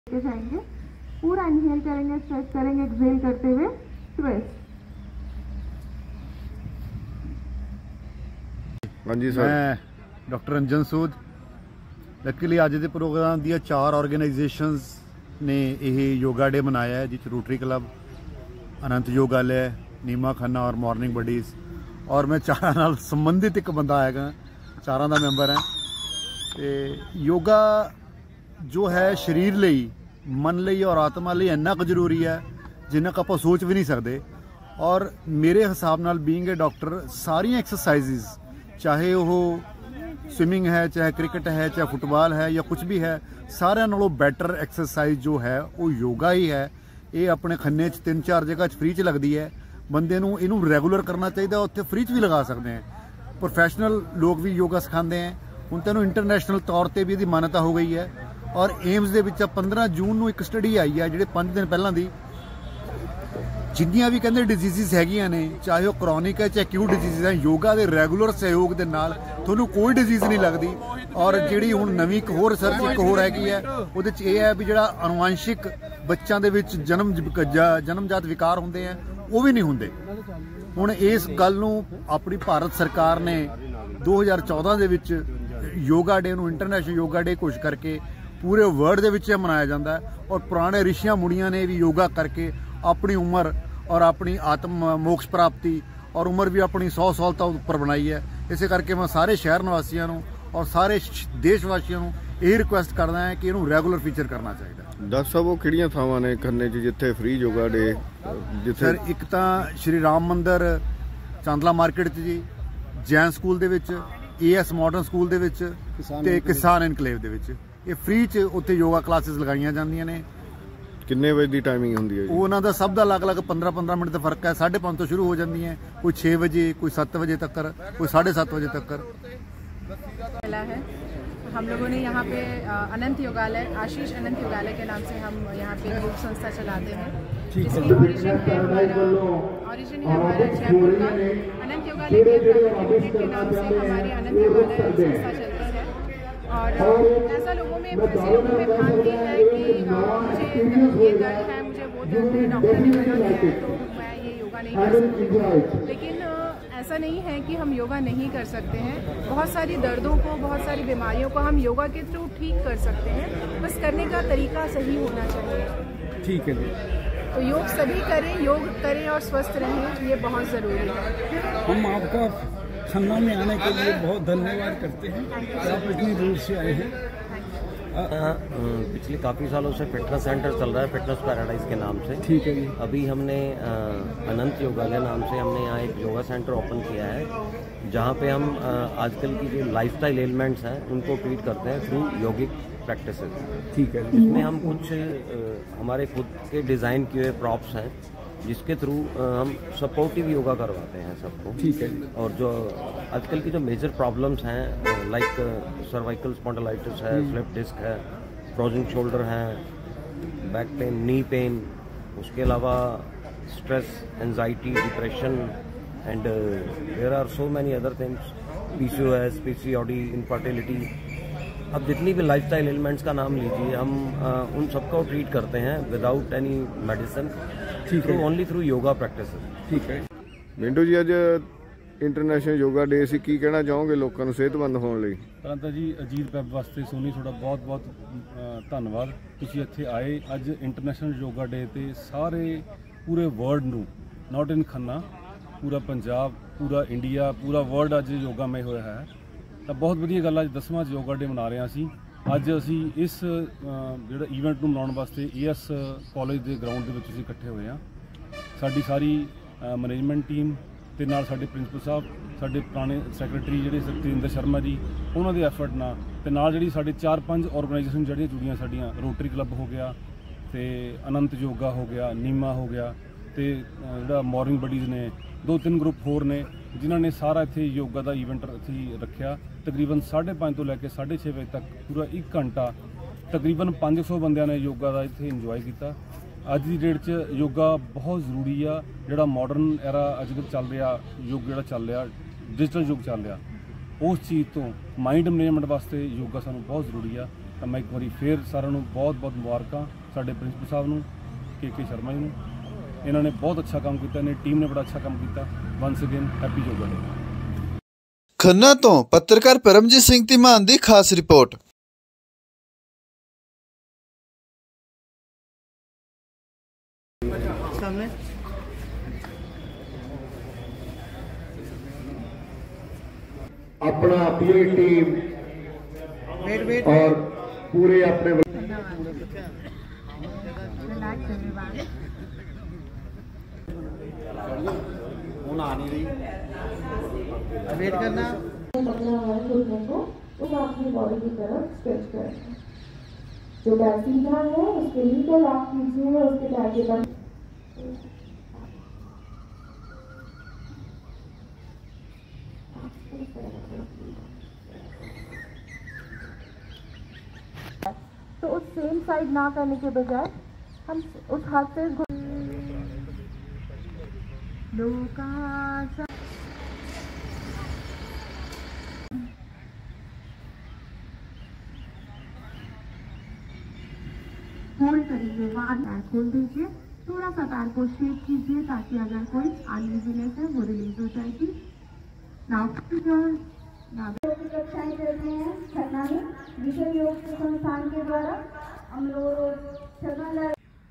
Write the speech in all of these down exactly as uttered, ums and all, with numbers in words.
लेके जाएंगे। पूरा इनहेल करेंगे, स्ट्रेच करेंगे, एक्सहेल करते हुए ट्विस्ट। हाँ जी सर, मैं डॉक्टर अंजन सूद। लकीली अज के प्रोग्राम दी चार ऑर्गेनाइजेशंस ने यह योगा डे मनाया है, जिस रोटरी क्लब, अनंत योगालय, नीमा खन्ना और मॉर्निंग बडीज। और मैं चार नाल संबंधित एक बंदा हैगा, चारों का मैंबर है। तो योगा जो है शरीर लई, मन लई और आत्मा लई इन्ना क जरूरी है जिन्ना क आपां सोच भी नहीं सकते। और मेरे हिसाब नाल बीइंग ए डॉक्टर सारियां एक्सरसाइजिज, चाहे वो स्विमिंग है, चाहे क्रिकेट है, चाहे फुटबॉल है या कुछ भी है, सारे नालों बैटर एक्सरसाइज जो है वो योगा ही है। ये अपने खन्ने च तीन चार जगह फ्री च लगती है। बंदे नूं इनू रेगूलर करना चाहिए, उत्थे फ्री च भी लगा सकते हैं। प्रोफैशनल लोग भी योगा सिखाते हैं। हुण तैनूं इंटरनेशनल तौर पर भी इसकी मान्यता हो गई है। और एम्स दे विच पंद्रह जून नूं एक स्टडी आई है, जिहड़े पांच दिन पहलां दी, जिन्नियां भी कहंदे डिजीज़ हैगियां ने, चाहे वो क्रॉनिक है चाहे एक्यूट डिजीज़ है, योगा के रेगूलर सहयोग के नाल तुहानूं कोई डिजीज़ नहीं लगती। और जिहड़ी हुण नवीं एक होर रिसर्च एक होर हैगी है, उहदे च इह है भी जिहड़ा अनुवांशिक बच्चों दे विच जन्म जन्मजात विकार हुंदे हैं वो भी नहीं हुंदे। हुण इस गल नूं अपनी भारत सरकार ने दो हज़ार चौदह दे विच योगा डे नूं इंटरनेशनल योगा डे घोषित करके पूरे वर्ल्ड दे विच मनाया जाता है। और पुराने ऋषियां मुनियां ने भी योगा करके अपनी उम्र और अपनी आत्म मोक्ष प्राप्ति और उम्र भी अपनी सौ साल तक उपर बनाई है। इस करके मैं सारे शहर निवासियों और सारे देशवासियों यही रिक्वेस्ट करदा है कि इनू रेगूलर फीचर करना चाहिए। डॉक्टर साहब वो किहड़ियां थावां ने करने च जिथे फ्री योगा डे? जिथे सर एक तां श्री राम मंदिर चांदला मार्केट च जी, जैन स्कूल दे विच, ए एस मॉडर्न स्कूल दे विच ते किसान एनकलेव दे विच ये फ्री च उत्थे योगा क्लासेस लगाईयां जांदियां ने। किन्ने बजे दी टाइमिंग हुंदी है? उन्हां दा सब दा अलग अलग पंद्रह पंद्रह मिनट का फर्क है। साढ़े पाँच तो शुरू हो जाती है, कोई छः बजे, कोई सत्त बजे तक, कोई साढ़े सात बजे तक। है हम लोगों ने यहाँ पे अनंत योगालय, आशीष अनंत योगालय के नाम से हम यहाँ पे योग संस्था चलाते हैं, जिसकी ओरिजिन है हमारा ओरिजिन है हमारा जयपुर का। अनंत योगालय के प्राइवेट के नाम से हमारी अनंत योगालय संस्था चलती है। और ऐसा लोगों में ऐसे लोगों में भ्रांति है कि मुझे ये दर्द है, मुझे वो दर्द है, डॉक्टर ने मना किया है तो मैं ये योगा नहीं कर सकती। लेकिन ऐसा नहीं है कि हम योगा नहीं कर सकते हैं। बहुत सारी दर्दों को, बहुत सारी बीमारियों को हम योगा के थ्रू ठीक कर सकते हैं, बस करने का तरीका सही होना चाहिए। ठीक है, तो योग सभी करें, योग करें और स्वस्थ रहें, ये बहुत ज़रूरी है। हम आपका खन्ना में आने के लिए बहुत धन्यवाद करते हैं कि आप इतनी दूर से आए हैं। पिछले काफ़ी सालों से फिटनेस सेंटर चल रहा है, फिटनेस पैराडाइज के नाम से। ठीक है जी। अभी हमने अनंत योगालय नाम से हमने यहाँ एक योगा सेंटर ओपन किया है, जहाँ पे हम आजकल की जो लाइफस्टाइल एलिमेंट्स हैं उनको ट्रीट करते हैं थ्रू योगिक प्रैक्टिसेस। ठीक है। इसमें हम कुछ हमारे खुद के डिज़ाइन किए हुए प्रॉप्स हैं, जिसके थ्रू हम सपोर्टिव योगा करवाते हैं सबको। ठीक है। और जो आजकल की जो मेजर प्रॉब्लम्स हैं, लाइक सर्वाइकल स्पॉन्डिलाइटिस है, स्लिप डिस्क है, फ्रोजन शोल्डर है, बैक पेन, नी पेन, उसके अलावा stress, anxiety, depression and there are so many other things, PCOS, PCOD, infertility. अब जितनी भी लाइफस्टाइल एलिमेंट्स का नाम लीजिए, हम आ, उन सबको ट्रीट करते हैं without any medicine, through only through yoga practice. ठीक है। मिंटू जी, अज इंटरनेशनल योगा डे सी की कहना चाहोगे लोगों को सेहतमंद होने लई? परंतु जी अजीत वैब वास्ते सोनी थोड़ा बहुत बहुत धन्यवाद, तुसीं इत्थे आए। अज इंटरनेशनल योगा डे ते सारे पूरे वर्ल्ड नूं, नॉट इन खन्ना, पूरा पंजाब, पूरा इंडिया, पूरा वर्ल्ड अज योगामय होया है। तो बहुत वधिया गल, अज दसवां योगा डे मना रहे हैं असीं। अज असी इस जिहड़ा ईवेंट नूं मनाउण वास्ते ए एस कॉलेज के ग्राउंड दे विच असीं इकट्ठे होए हां। साडी सारी मैनेजमेंट टीम ते नाल साडे प्रिंसिपल साहब, साडे पुराने सैक्रटरी जिहड़े सतविंदर शर्मा जी, उन्हां दे एफर्ट नाल ते नाल जिहड़ी साडे चार पंज ऑर्गेनाइजेशन जिहड़ियां जुड़ियां साडीयां, रोटरी क्लब हो गया, ते अनंत योगा हो गया, नीमा हो गया, ते जिहड़ा मॉर्निंग बडीज़ ने, दो तीन ग्रुप होर ने, जिन्हों ने सारा इत्थे योगा का ईवेंट इत्थे रखा। तकरीबन साढ़े पाँच तो लैके साढ़े छे बजे तक पूरा एक घंटा तकरीबन पाँच सौ बंदियां ने योगा का इत्थे इंजॉय किया। अज की डेट च योगा बहुत जरूरी आ। जिहड़ा मॉडर्न एरा अजकल चल रहा, युग जिहड़ा चल रहा, डिजिटल युग चल रहा, उस चीज़ तो माइंड मैनेजमेंट वास्ते योगा सानूं बहुत जरूरी आ। ਤਾਂ ਮੈਂ ਇੱਕ ਵਾਰੀ ਫੇਰ ਸਾਰਿਆਂ ਨੂੰ ਬਹੁਤ ਬਹੁਤ ਮੁਬਾਰਕਾਂ ਸਾਡੇ ਪ੍ਰਿੰਸੀਪਲ ਸਾਹਿਬ ਨੂੰ ਕੇ ਕੇ ਸ਼ਰਮਾ ਜੀ ਨੂੰ। ਇਹਨਾਂ ਨੇ ਬਹੁਤ ਅੱਛਾ ਕੰਮ ਕੀਤਾ, ਇਹਨਾਂ ਦੀ ਟੀਮ ਨੇ ਬੜਾ ਅੱਛਾ ਕੰਮ ਕੀਤਾ। Once again happy yoga day. Khanna ਤੋਂ ਪੱਤਰਕਾਰ ਪਰਮਜੀਤ ਸਿੰਘ ਧੀਮਾਨ ਦੀ ਖਾਸ ਰਿਪੋਰਟ। सामने अपना पूरी टीम वेट वेट और पूरे अपने वेट करना उसे अपनी बॉडी की तरफ स्ट्रेच करें। जो बैक सीधा है उसके नी को लॉक कीजिए, उसके टाइट बंद। तो उस सेम साइड ना करने के बजाय हम उस हाथ से होल्ड करिए, वहाँ पैर खोल दीजिए, थोड़ा सा पैर को शेप कीजिए ताकि अगर कोई अनइजीनेस है वो रिलीज हो जाएगी। नाउ कक्षाएं चल रही हैं खन्ना में विश्व योग संस्थान के द्वारा। हम लोग छगन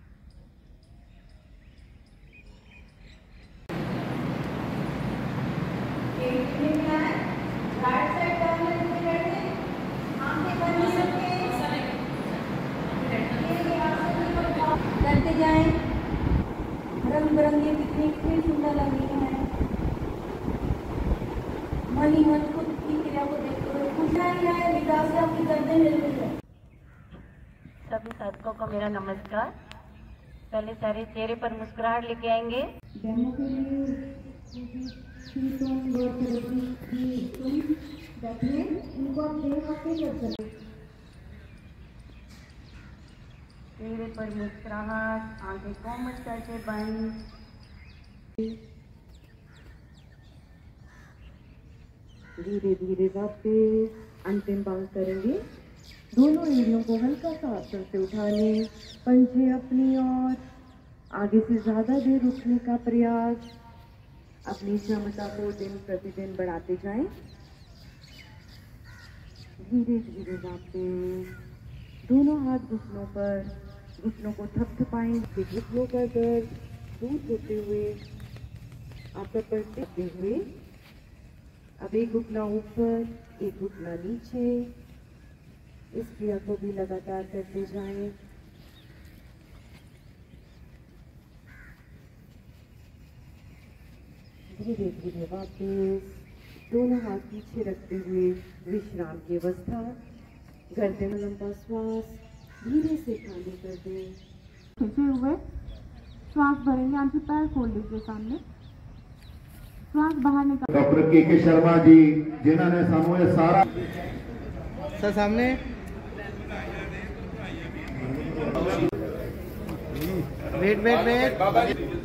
करते जाएं। रंग बिरंगी कितनी कितनी सुंदर लग रही है। मन ही मन खुद की क्रिया को देखते हुए खुश है विकास से आपकी गर्दन मिल रही है। सभी साधकों को मेरा नमस्कार। पहले सारे चेहरे पर मुस्कुराहट लेके आएंगे। डेमो के लिए बैठिए, इनको आप देख सकते हैं। चेहरे पर मुस्कुराहट, आंखें कोमल करके बंद। धीरे धीरे वापस अंतिम बांग करेंगे। दोनों एड़ियों को हल्का सा आसन से उठाने, पंजे अपनी ओर, आगे से ज्यादा देर उठने का प्रयास। अपनी क्षमता को दिन प्रतिदिन बढ़ाते जाएं। धीरे धीरे वापस दोनों हाथ घुटनों पर, घुटनों को थपथपाएं। घुटनों का दर्द दूर होते हुए आपका पलटते हुए अब एक घुटना ऊपर, एक घुटना नीचे। इस क्रिया को भी लगातार करते जाएं। धीरे धीरे वापस दोनों हाथ पीछे रखते हुए विश्राम की अवस्था। गर्दन में लंबा श्वास धीरे से खाली कर दें। खींचे हुए श्वास भरेंगे। आंखें पैर खोल लीजिए सामने, श्वास बाहर निकाल। डॉक्टर के के शर्मा जी जिन्होंने सानू ये सारा सर सामने वेट वेट वेट